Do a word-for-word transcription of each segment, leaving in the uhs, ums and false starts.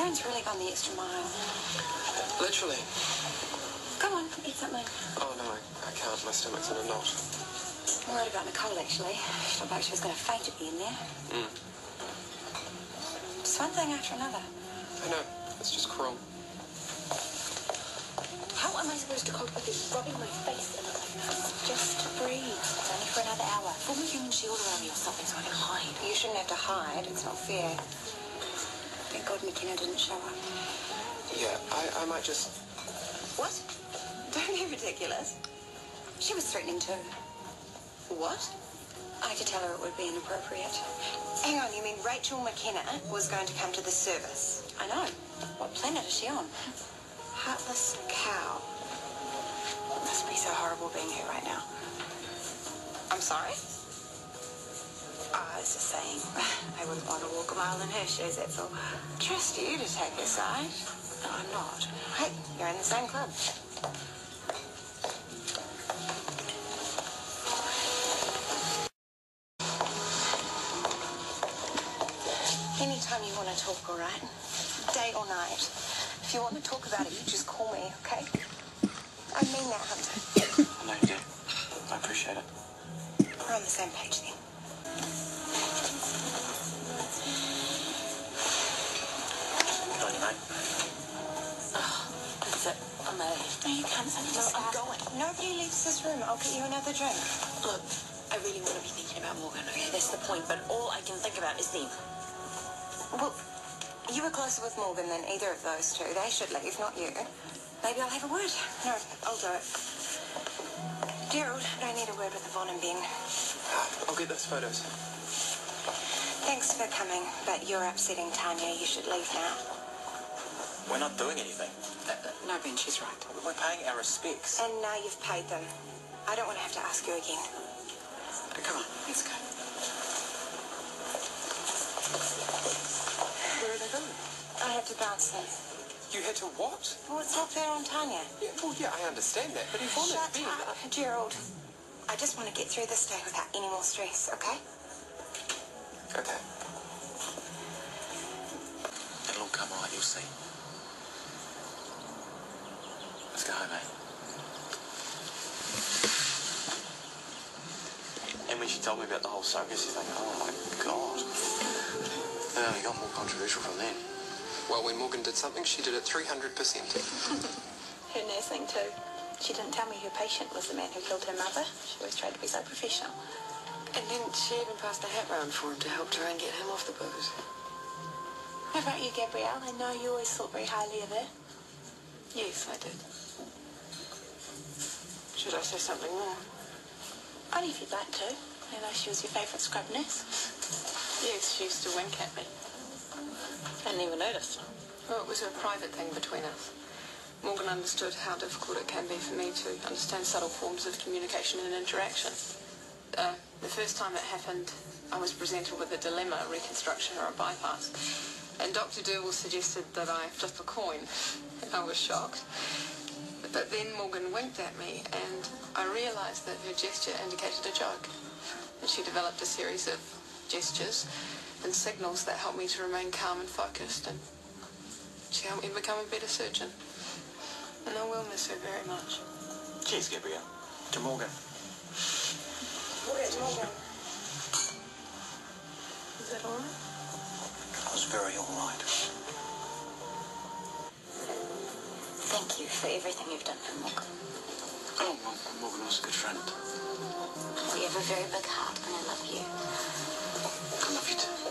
Ryan's really gone the extra mile. Literally. Come on, eat something. Oh, no, I, I can't. My stomach's in a knot. I'm worried about Nicole, actually. She looked like she was going to faint at the end there. Mm. Just one thing after another. I know. It's just cruel. How am I supposed to cope with you rubbing my face in it like this? Just breathe. It's only for another hour. Form a human shield around me or something so I can hide. You shouldn't have to hide. It's not fair. Thank God McKenna didn't show up. Yeah, I, I might just... What? Don't be ridiculous. She was threatening too. What? I could tell her it would be inappropriate. Hang on, you mean Rachel McKenna was going to come to the service? I know. What planet is she on? Heartless cow. It must be so horrible being here right now. I'm sorry? I was just saying, I wouldn't want to walk a mile in her shoes, that's all. Trust you to take her side. No, I'm not. Hey, you're in the same club. Anytime you want to talk, all right? Day or night. If you want to talk about it, you just call me, okay? I mean that, Hunter. I know you do. I appreciate it. We're on the same page then. Good on you, mate. Oh, that's it. I'm ready. No, you can't. No, I'm going. Nobody leaves this room. I'll get you another drink. Look, I really want to be thinking about Morgan, okay? That's the point, but all I can think about is them. Well, you were closer with Morgan than either of those two. They should leave, not you. Maybe I'll have a word. No, I'll do it. Gerald, I need a word with Yvonne and Ben. I'll get those photos. Thanks for coming, but you're upsetting Tanya. You should leave now. We're not doing anything. Uh, uh, no, Ben, she's right. We're paying our respects. And now you've paid them. I don't want to have to ask you again. Uh, come on, let's go. Where are they going? I have to bounce them. You had to what? Well, it's not fair on Tanya. Yeah, well, yeah, I understand that, but Yvonne Shut and Ben... up, Gerald. I just want to get through this day without any more stress, okay? Okay. It'll all come right, you'll see. Let's go home, mate. And when she told me about the whole surrogacy thing, oh my God. It only got more controversial from then. Well, when Morgan did something, she did it three hundred percent. Her nursing too. She didn't tell me her patient was the man who killed her mother. She always tried to be so professional. And didn't she even pass the hat round for him to help try and get him off the booze? How about you, Gabrielle? I know you always thought very highly of her. Yes, I did. Should I say something more? Only if you'd like to. I know she was your favourite scrub nurse. Yes, she used to wink at me. I didn't even notice. Well, it was a private thing between us. Morgan understood how difficult it can be for me to understand subtle forms of communication and interaction. Uh, the first time it happened, I was presented with a dilemma, a reconstruction or a bypass. And Doctor Durwell suggested that I flip a coin. I was shocked. But then Morgan winked at me, and I realised that her gesture indicated a joke. And she developed a series of gestures and signals that helped me to remain calm and focused, and she helped me become a better surgeon. And I will miss her very much. Cheers, Gabrielle. To Morgan. Where's Morgan? Is that all right? It was very all right. Thank you for everything you've done for Morgan. Oh, well, Morgan was a good friend. You have a very big heart, and I love you. I love you too.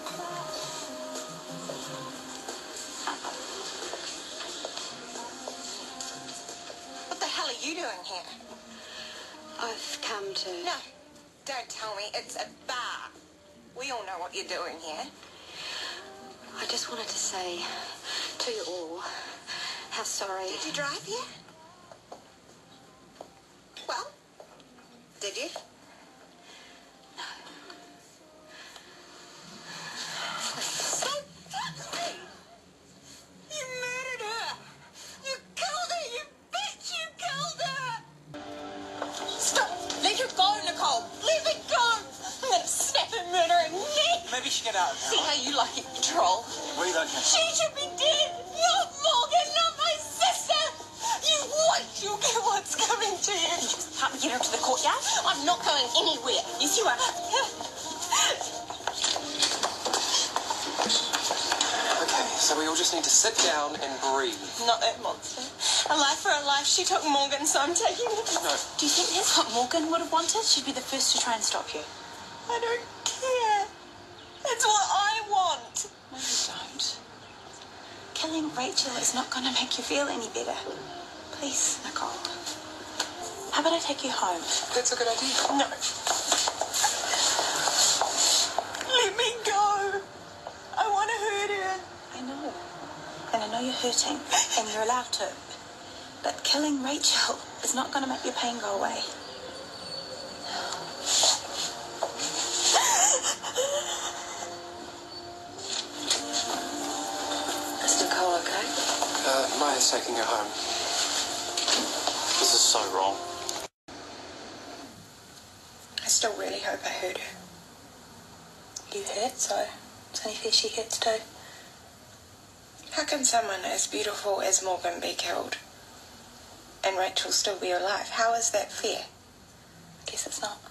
What the hell are you doing here? I've come to... No, don't tell me. It's a bar. We all know what you're doing here. I just wanted to say to you all how sorry... Did you drive here? Well, did you? No. Don't touch me! You murdered her! You killed her! You bitch! You killed her! Stop! Let her go, Nicole! Let her go! I'm gonna snap her murdering neck! Maybe should get out of See here. how you like it, troll. We don't care. She should be dead. Not Morgan, not my sister. You wait, you'll get what's coming to you. You just can't get her to the courtyard. I'm not going anywhere. Yes, you are. Okay, so we all just need to sit down and breathe. Not that monster. A life for a life. She took Morgan, so I'm taking it. No. Do you think that's what Morgan would have wanted? She'd be the first to try and stop you. I don't care. It's what I want. No, you don't. Killing Rachel is not going to make you feel any better. Please, Nicole. How about I take you home? That's a good idea. No. Let me go. I want to hurt her. I know. And I know you're hurting, and you're allowed to. But killing Rachel is not going to make your pain go away. Is Nicole okay? Uh, Maya's taking her home. This is so wrong. I still really hope I hurt her. You hurt, so it's only fair she hurts too. How can someone as beautiful as Morgan be killed and Rachel still be alive? How is that fair? I guess it's not.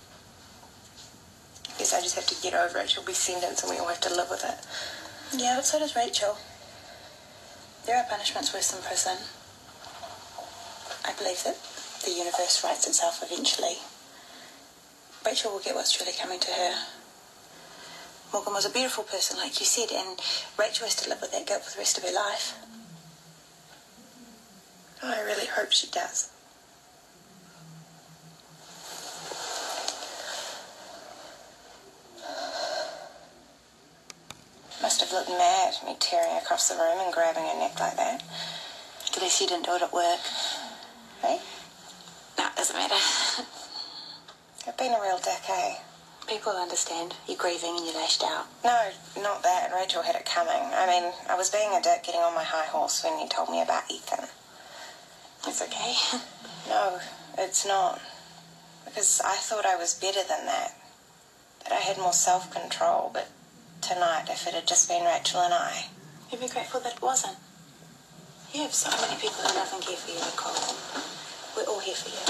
I guess I just have to get over it. She'll be sentenced and we all have to live with it. Yeah, but so does Rachel. There are punishments worse than prison. I believe that the universe rights itself eventually. Rachel will get what's truly coming to her. Morgan was a beautiful person, like you said, and Rachel has to live with that guilt for the rest of her life. I really hope she does. Must have looked mad, me tearing across the room and grabbing her neck like that. At least you didn't do it at work. Hey? No, it doesn't matter. I've been a real dick, eh? People understand. You're grieving and you lashed out. No, not that. Rachel had it coming. I mean, I was being a dick getting on my high horse when he told me about Ethan. It's okay. No, it's not. Because I thought I was better than that. That I had more self-control, but tonight, if it had just been Rachel and I... You'd be grateful that it wasn't. You have so many people who love and care for you, Nicole. We're all here for you.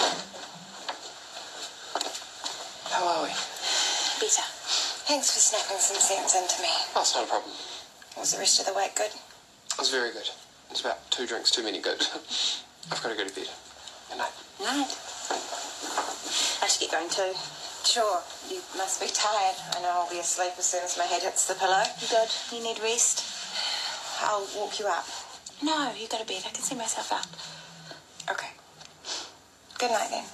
How are we? Better. Thanks for snapping some sense into me. Oh, it's not a problem. Was the rest of the wake good? It was very good. It's about two drinks too many good. I've got to go to bed. Good night. Night. I should get going too. Sure, you must be tired. I know I'll be asleep as soon as my head hits the pillow. Good. You need rest? I'll walk you up. No, you go to bed. I can see myself out. Okay. Good night then.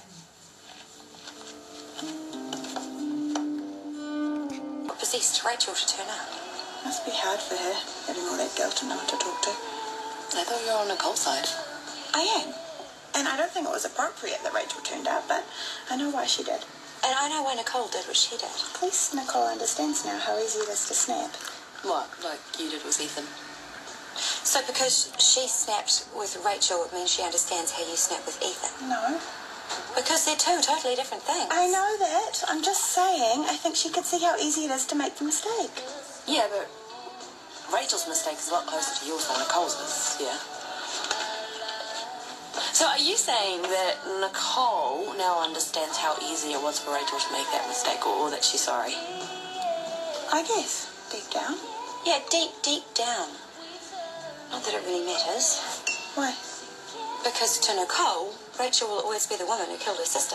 What possessed Rachel to turn up? Must be hard for her, having all that guilt and no one to talk to. I thought you were on Nicole's side. I am. And I don't think it was appropriate that Rachel turned up, but I know why she did. And I know why Nicole did what she did. At least Nicole understands now how easy it is to snap. What? Like you did with Ethan? So because she snapped with Rachel, it means she understands how you snap with Ethan? No. Because they're two totally different things. I know that. I'm just saying, I think she could see how easy it is to make the mistake. Yeah, but Rachel's mistake is a lot closer to yours than Nicole's is, yeah? So are you saying that Nicole now understands how easy it was for Rachel to make that mistake, or, or that she's sorry? I guess, deep down. Yeah, deep, deep down. Not that it really matters. Why? Because to Nicole, Rachel will always be the woman who killed her sister.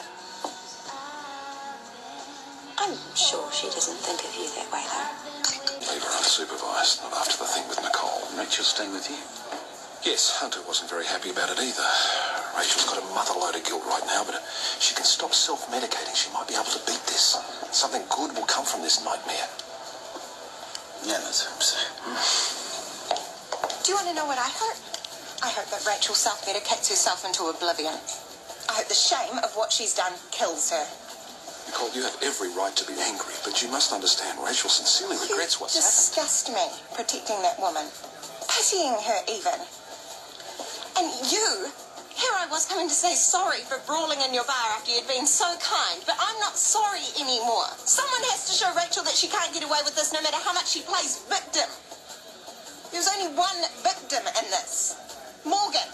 I'm sure she doesn't think of you that way, though. Leave her unsupervised, not after the thing with Nicole. Rachel's staying with you. Yes, Hunter wasn't very happy about it either. Rachel's got a motherload of guilt right now, but if she can stop self-medicating, she might be able to beat this. Something good will come from this nightmare. Yeah, let's hope so. Do you want to know what I hope? I hope that Rachel self-medicates herself into oblivion. I hope the shame of what she's done kills her. Nicole, you have every right to be angry, but you must understand Rachel sincerely regrets what's You happened. disgust me, protecting that woman. Pitying her even. And you, Here I was coming to say sorry for brawling in your bar after you'd been so kind, but I'm not sorry anymore. Someone has to show Rachel that she can't get away with this no matter how much she plays victim. There's only one victim in this. Morgan.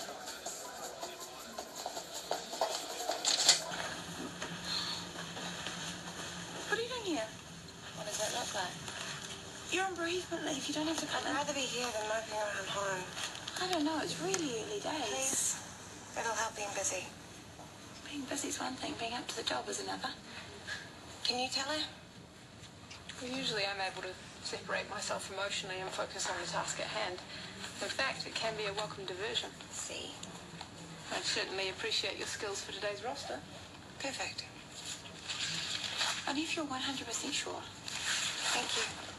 What are you doing here? What does that look like? You're on bereavement leave. You don't have to come I'd in. rather be here than moping around home. I don't know. It's really early days. Please. It'll help being busy. Being busy's one thing. Being up to the job is another. Can you tell her? Well, usually I'm able to separate myself emotionally and focus on the task at hand. In fact, it can be a welcome diversion. See? I'd certainly appreciate your skills for today's roster. Perfect. Only if you're one hundred percent sure. Thank you.